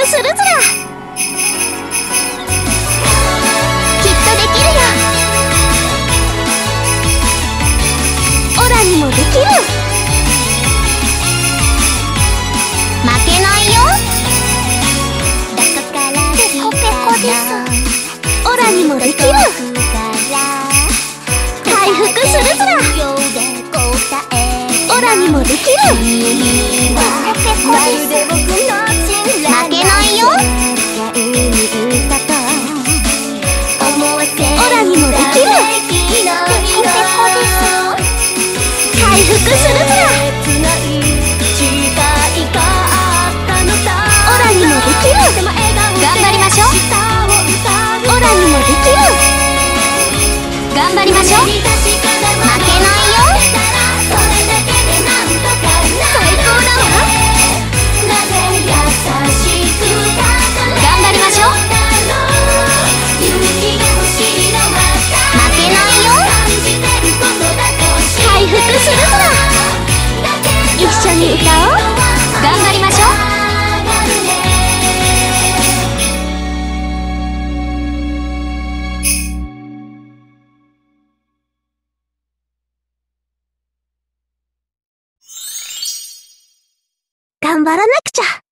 するずら。きっとできるよ。オラにもできる。負けないよ。ペコペコです。オラにもできる。回復するずら。オラにもできる。ペコペコです。負けないよ。オラにもできる。ペコペコです。回復するずら。オラにもできる。頑張りましょう。オラにもできる。頑張りましょう。負けないよ。最高だわ。頑張りましょう。負けないよ。回復するぞ。一緒に歌おう。頑張りましょう。頑張らなくちゃ。